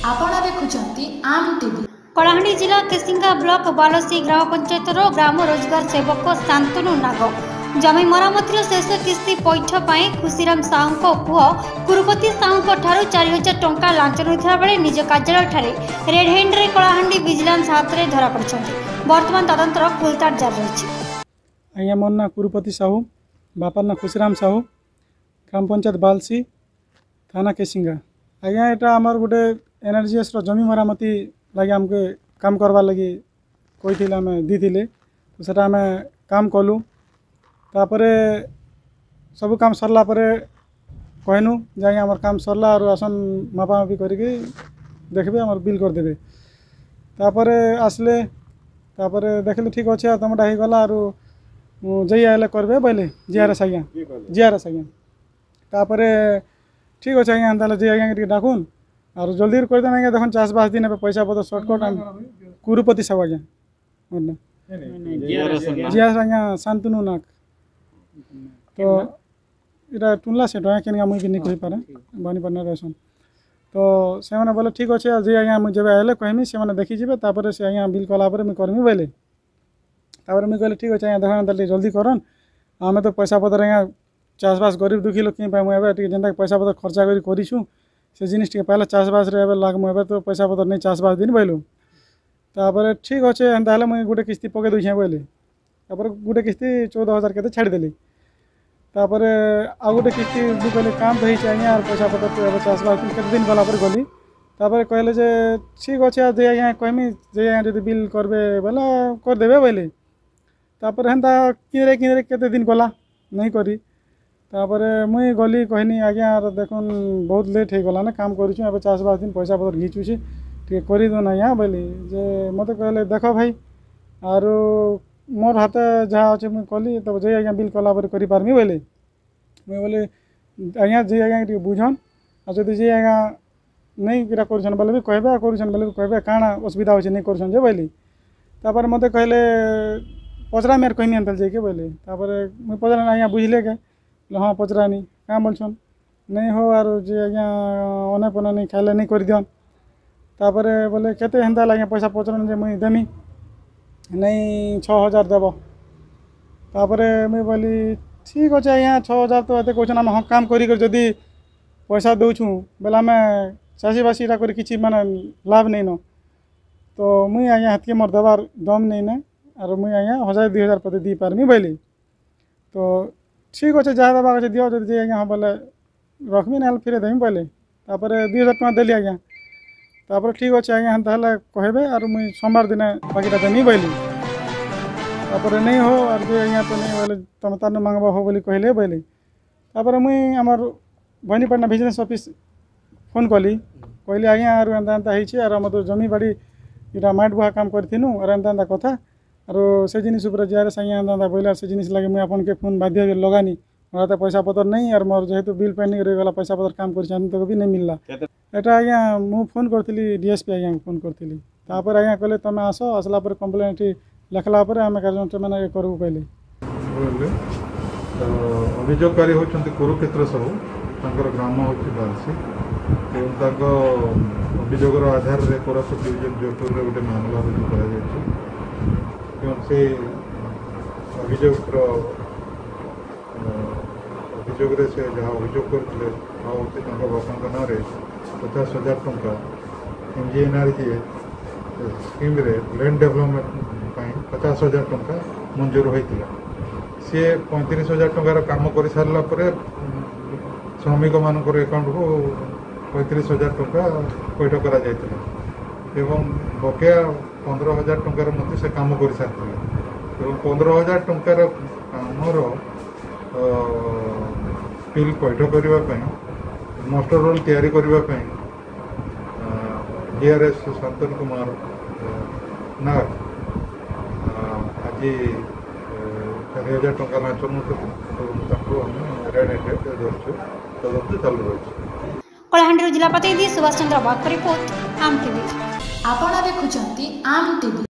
आपण देखुछंती आम टीवी। कलाहांडी जिला केसिंगा ब्लॉक बालसी ग्राम पंचायतर ग्राम रोजगार सेवक शांतनु नाग जमी मरामतिर शेष किस्ती पैठ पर खुशीराम साहू पुओ कुरुपति साहू 4,000 टंका लांच नहीं बेले निज कार्यालय रेड हैंड रे कलाहांडी विजिलेंस हाथ में धरा पड़ते। वर्तमान तदंतर खुलताड़ जारी रही। आज्ञा मोर ना कुरुपति साहू, बापार ना खुशीराम साहू, ग्राम पंचायत बालसी, थाना केसिंगा। आज्ञा यहाँ आमर गोटे एनआरजीएस जमी मरामती लगे आमके काम करवा लगी कही आम दी तो सेटा आम काम कलु। तापरे सब काम सरला कहनु जे आज्ञा आमर काम सरला और आसन मापामापी करके देखबे आमर बिल करदेबे। तापरे आसले तापरे देखले ठीक अच्छे तुमटा हो गला और जई आए करबे बोले जीआरएस आज्ञा तापरे ठीक अच्छे आज्ञा ताले जी आज्ञा टी डाकुन और जल्दी करदेन आज्ञा देखन चाषबास दिन पैसा पतर सर्टकट कुरुपति साहू आज्ञा जीआरएस आज्ञा शांतनु नाग तो इटा टुनला सेट आज्ञा केन मुई भी नहीं कहि पारे बनी पारे रहसन तो से माने बोले ठीक अच्छे जी आज्ञा मुझे आए कहमी से मैंने देखी जी तापर से आज्ञा बिल कला मुझे करमी बोले तापर मुझे कहले ठीक अच्छे आज्ञा देखा जल्दी करन आम तो पैसा पतर आज्ञा चाषबास गरीब दुखी लोक मुझे जेनता पैसा पतर खर्चा करूँ से जिनिस पहले चाषबास लागू तो पैसा पतर नहीं चाषबास दिन बोलू तापर ठीक अच्छे एंता मुझे गोटे किस्ती पके दूछे बोले तापर गोटे किस्ती 14,000 के छाड़देली तापर आ गोटे किस्ती भी कहले काम तो होइए और पैसा पतर तो चाषबास केते दिन गला गली तापर कहले जे ठीक अच्छे जे आज्ञा कहमी जे आज्ञा जब बिल करबे बोले करदेबे बोले तापर हेन्ता किने केते दिन गला नहीं करी तापर मुई गली कहनी आज्ञा देखुन बहुत लेट हो गला ना काम करूँ अब चाषबास दिन पैसा पतर घिचुची टे कर दो ना यहाँ बोली जे मत कहले देख भाई और मोर हाथ जहाँ अच्छे मुझे कली तब जे आज्ञा बिल कला पार्मी बोले मुझे बोले आज्ञा जे आज्ञा बुझन और जब जे आज्ञा नहीं इटा कर बोले भी कहबे कर बोले कहबे काଣା असुविधा हो नहीं कर बोली तापर मत कहले पचरा मेरे कहमी एंतल जाके बोले तापर मुझे पचरा आज्ञा बुझले के हाँ पचरानी क्या बोलछन नहीं हो और जे आज्ञा अने पने नहीं खाइले नहीं कर दियन तापर बोले केते हेन्ता आज्ञा पैसा पचरन जे मुई देमी नहीं 6,000 देव तापर मुई बोली ठीक अच्छे आज्ञा 6,000 तो एते कहन आम हाँ काम करी जदि पैसा दौछूँ बोले आम चाषीबासी कर किसी माने लाभ नहीं न तो मुई आज्ञा हेतके मोर देवार दम नहीं न और मुई आज्ञा 1,000-2,000 पते दी पारमी बोली तो ठीक अच्छे जहाँ देवा अच्छे दियो जी आज्ञा हाँ बोले रखमी ना फिर देमी बोले तापर 2,000 टଙ୍କା देली आज्ञा तापर ठीक अच्छे आज्ञा हेन्ता कहबे और मुई सोमवार दिन बाकीटा देमी बोली तापर नहीं हो और जे आज्ञा तो नहीं बोले तुम तार मांगबा हो बोली कहले बोली तापर मुई आमर भवानीपाटना बिजनेस ऑफिस फोन कली कहली आज्ञा और एंता एंता होइछे और आम तो जमी बाड़ी इटा माट बुहा काम करथिनु और एंता एंता कथा और से जिनिस जीआरएस आज्ञा एंता बोले से जिनिस लगे मुझे आपन के फोन बाध्य लगानी मोर पैसा पतर नहीं और मोर जेहेतु बिल पेंडिंग रहीगला पैसा पतर काम कर भी नहीं मिलला एटा आज्ञा मु फोन करथिली डीएसपी आज्ञा फोन करथिली तापर आज्ञा कहले तमे आस आसला पर कंप्लेन टी लिखला पर आम कार्य मैंने करू कहले अभियोगकारी होचंती कुरुक्षेत्र साहू तांकर ग्राम होची बालसी एवं तांको अभियोगर आधार रे कोरापुट डिवीजन जोधपुर रे गोटे मामला रुजु करा जायछि एवं से अभियोग से जहाँ अभियोग करते बापा ना 50,000 टंका एमजीएनआरजी स्कीम रे लैंड डेवलपमेंट 50,000 टंका मंजूर होता सी 35,000 टंकार काम कर सारा श्रमिक मान अकाउंट को 35,000 टंका पैठ करा एवं बकेया 15,000 टंकार मध्य से काम कर सारी एवं 15,000 टंकार आमर बिल पैठ करने मास्टर रोल तैयारी करने जीआरएस शांतनु कुमार नाग आज 4,000 टंका लांच रेड हैंड धरछु तदंत चालू रही। कलाहांडी जिला प्रतिनिधि सुभाष चंद्र बाग रिपोर्ट आम टीवी। आपण देखुछंती आम टीवी।